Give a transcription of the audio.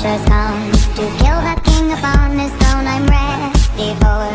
pressure's come to kill the king upon his throne. I'm ready for